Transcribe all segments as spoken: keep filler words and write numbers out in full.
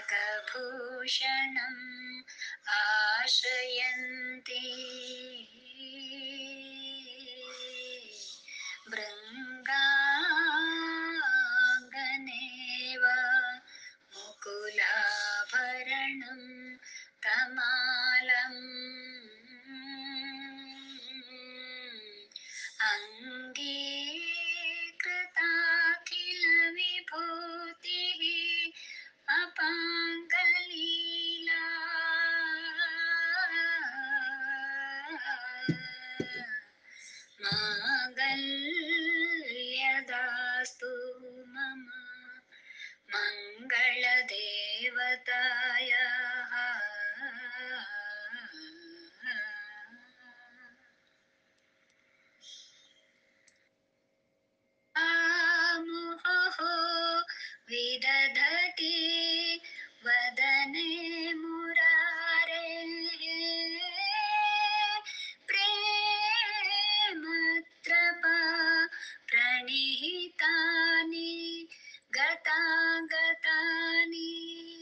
पुस्तकभूषणम् आश्रयन्ति भृङ्गाङ्गनेव मुकुलाभरणं तमालम् अङ्गीकृताखिल विभूतिः अपाङ्गलीला माङ्गल्यदास्तु मम मङ्गलदेवतायाः मुहुः विदधति वदने मुरारेः प्रेमत्रपा प्रणिहितानि गतागतानि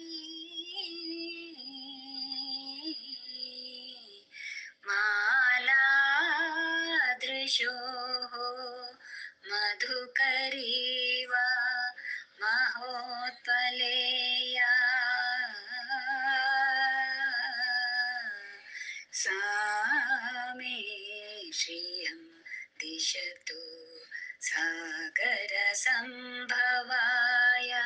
मालादृशोः मधुकरीव महोत्पलेया सा मे श्रियं दिशतु सागरसम्भवाय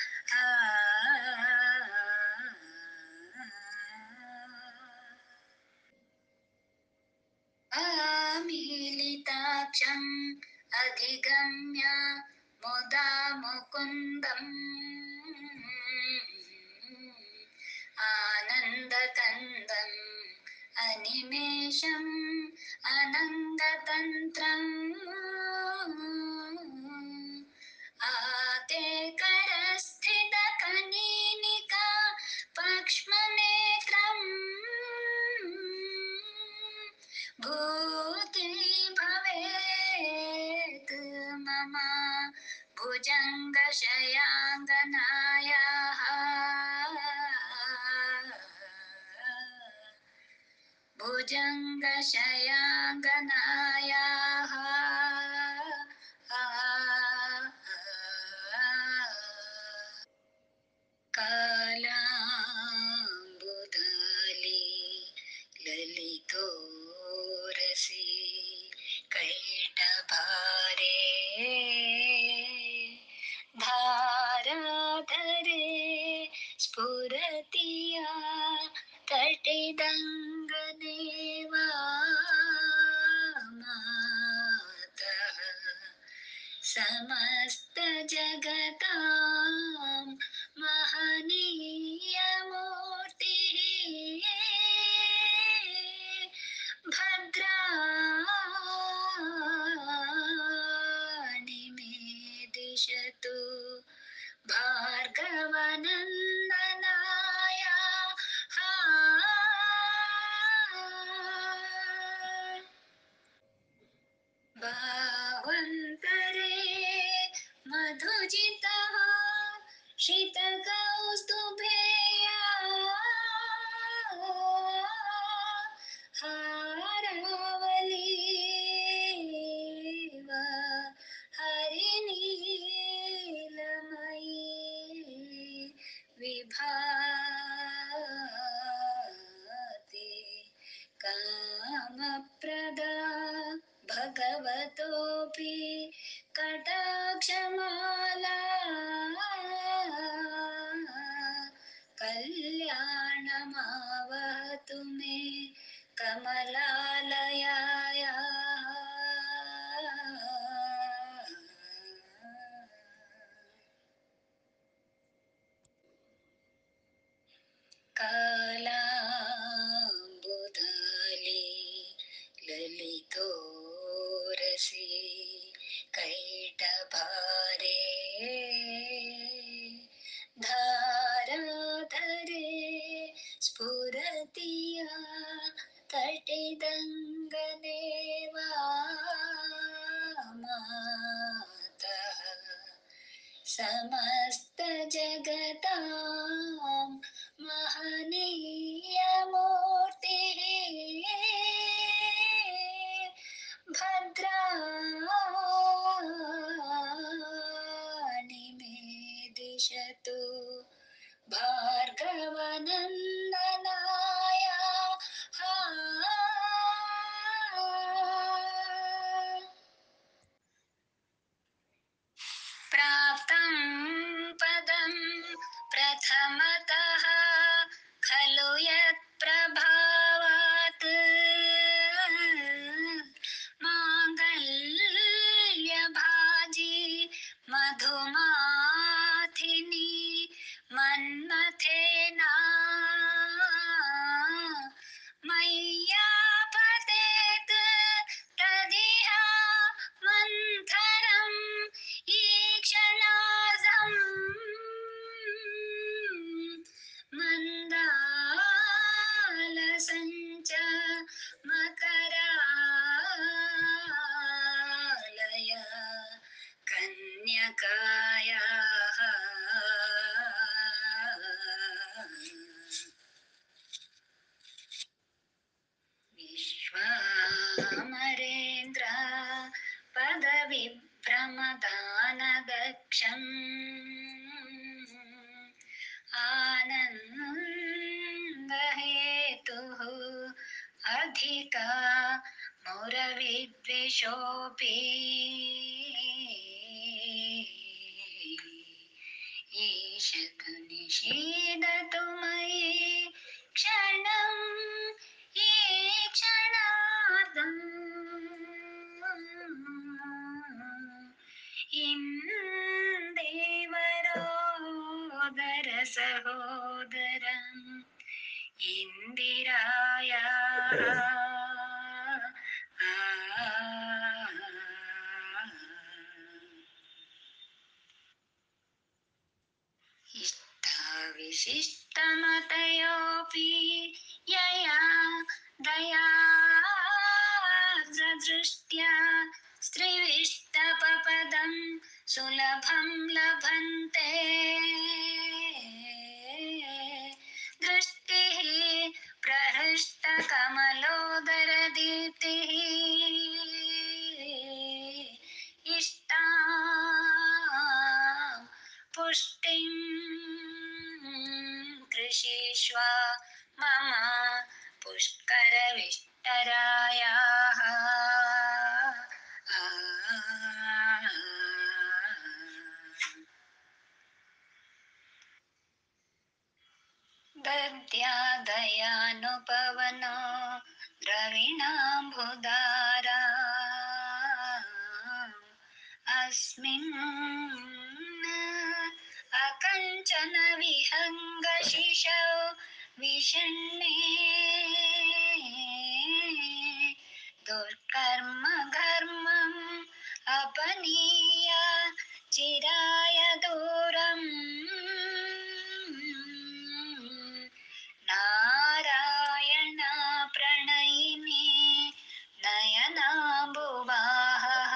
आमीलिताक्षम् अधिगम्य मुदा मुकुन्दम् आनन्दकन्दम् अनिमेषम् अनङ्गतन्त्रम् आते करस्थितकनीनिका पक्ष्मनेत्रम् भूति भवेत् मम भुजङ्गशयाङ्गनायाः भुजङ्गशयाङ्गनायाः कालाम्बुदली ललितोरसि कैटभारे धाराधरे स्फुरति या तटिदङ्गनेव मातः समस्तजगतां महनीयमूर्तिः भद्राणि मे दिशतु भार्गवनन्दनाय भावन्तरे मधुजितः शीतकौस्तुभेया हारावलीव हरिनीलमयी विभाति कामप्रदा भगवतोऽपि कटाक्षमाला कल्याणमावतु मे कमलालयाय कालाम्बुदली ललितोरसि कैटभारे धाराधरे स्फुरति या तटिदङ्गनेवा मातः समस्त जगतां महनीयमूर्तिः भद्राणि मे दिशतु भार्गवनन्दनाय प्राप्तं पदं प्रथमतः खलु यत्प्रभावात् माङ्गल्यभाजी मधुमाथिनी मन्मथेना मय्यापतेत् तदिह मन्थरम् ईक्षणार्धम् मन्दालसञ्च मकरालय कन्यकायाः विश्वामरेन्द्र पदविभ्रमदानदक्षम् आनन्दहेतुः अधिका मुरविद्वेषोऽपि ईशतु निषीदतु मयि क्षणम् ईक्षणार्धम् इन्देवरोदर सहोदरम् इन्दिरायाः इष्टाविशिष्टमतयोऽपि यया दयार्द्रदृष्ट्या स्त्रीविष्टपपदं सुलभं लभन्ते दृष्टिः प्रहृष्टकमलोदरदीप्तिः इष्टां पुष्टिं कृषीष्व मम पुष्करविष्टरायाः दद्यादयानुपवनो द्रविणाम्बुधारा अस्मिन् अकञ्चन विहङ्गशिशौ विषण्णे दुष्कर्म घर्मम् अपनीय चिराय दूरम् नारायण प्रणयिनी नयनाम्बुवाहः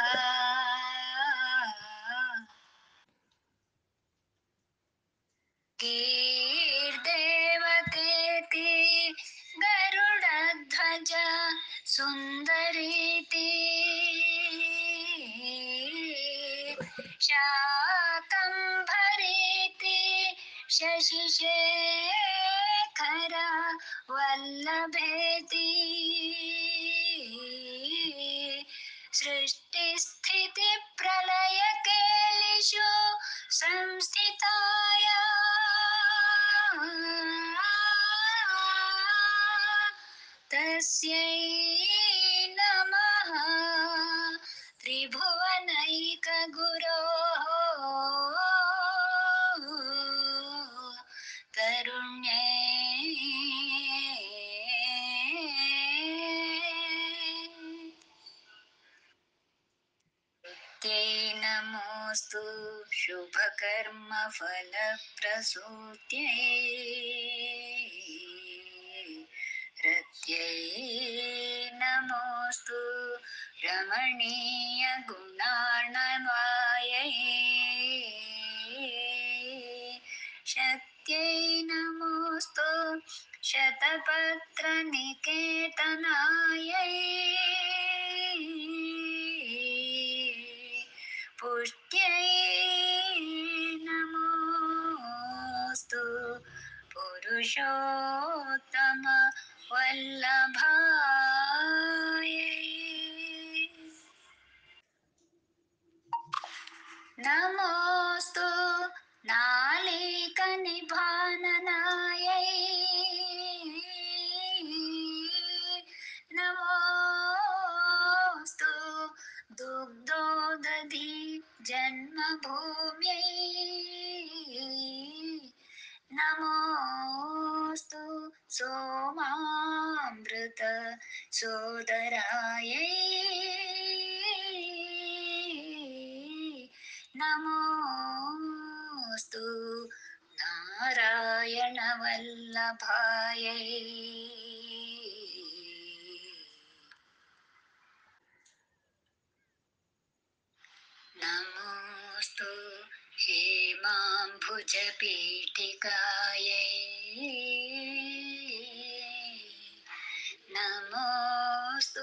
गीर्देवतेति गरुडध्वज सुन्दरीति शाकम्भरीति शशिशेखर वल्लभेति सृष्टिस्थितिप्रलयकेलिषु संस्थिताय तस्यै नमः त्रिभुवनैकगुरोः तरुण्यै ते नमोऽस्तु शुभकर्मफलप्रसूत्यै रत्यै नमोऽस्तु रमणीयगुणार्णवायै नमोऽस्तु शतपत्रनिकेतनायै पुष्ट्यै नमोऽस्तु पुरुषोत्तम वल्लभायै नमोऽस्तु नालीकनिभाननायै नमोऽस्तु दुग्धोदधि जन्मभूम्यै नमोऽस्तु सोमामृत सोदरायै नमोऽस्तु नारायणवल्लभायै नमोऽस्तु हेमाम्बुजपीठिकायै नमोऽस्तु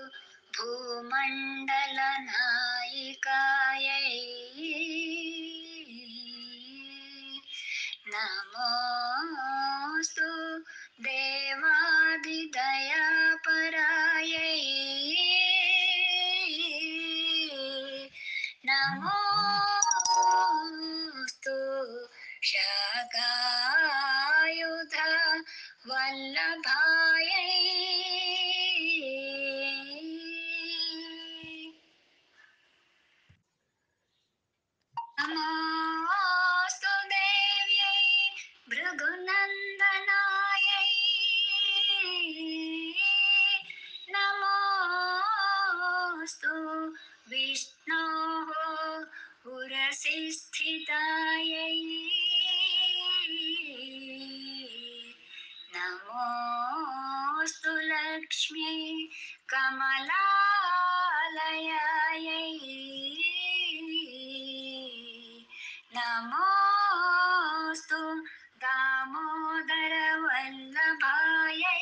भूमण्डलनायिकायै नमोऽस्तु देवादिदयापरायै नमोऽस्तु शाखायुध वल्लभायै नमोऽस्तु देव्यै भृगुनन्दनायै नमोऽस्तु विष्णोः उरसि स्थितायै नमोऽस्तु लक्ष्म्यै कमलालयायै नमोऽस्तु दामोदरवल्लभायै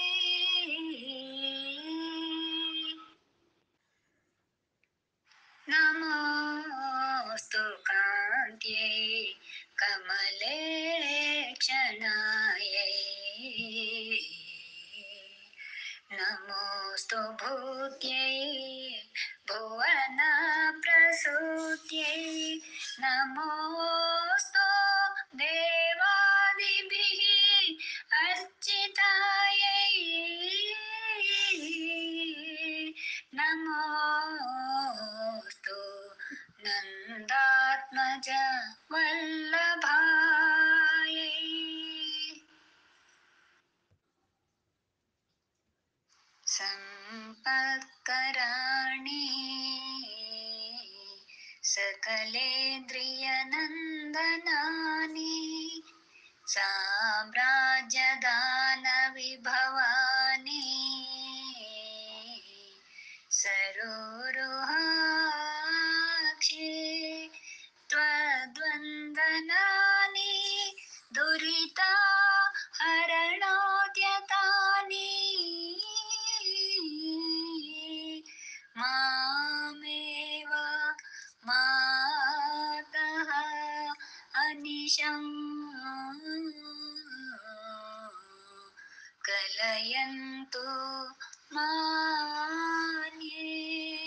नमोऽस्तु कान्त्यै कमलेक्षणायै नमोऽस्तु भूत्यै भुवनप्रसूत्यै नमोऽस्तु देवादिभिः अर्चितायै नमोऽस्तु नन्दात्मज वल्लभायै सम्पत्कराणि सकलेन्द्रियनन्दनानि साम्राज्यदानविभवानि सरोरुहाक्षि त्वद्वन्दनानि दुरिता हरणोद्यतानि मामेव मातः अनिशम् कलयन्तु मान्ये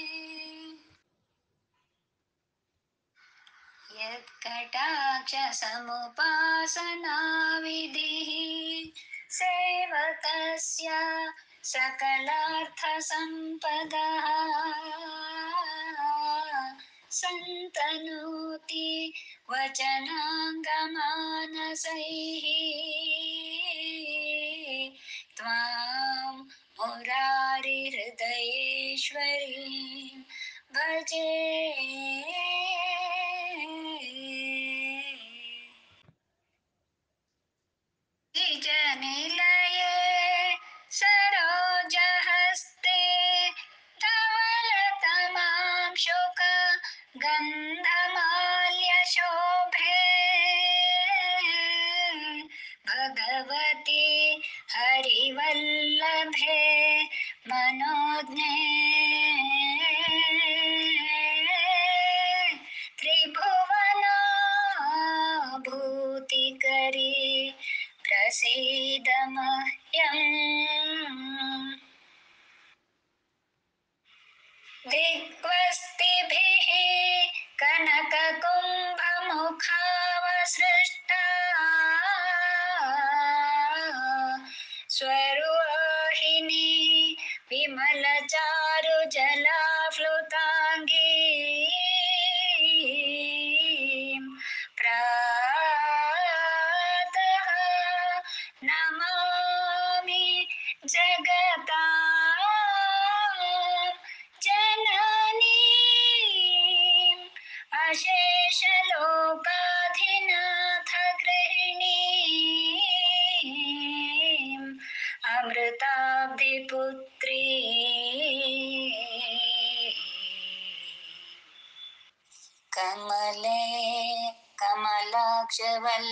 यत्कटाक्षसमुपासनाविधिः सेवकस्य सकलार्थसम्पदः सन्तनोति वचनाङ्गमानसैः त्वां मुरारिहृदयेश्वरीं भजे निजनिलये सरोजहस्ते धवलतमां शुक गन्धमाल्यशोभे पुत्री कमले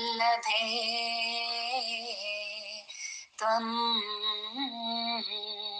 कमलाक्षवल्लभे त्वं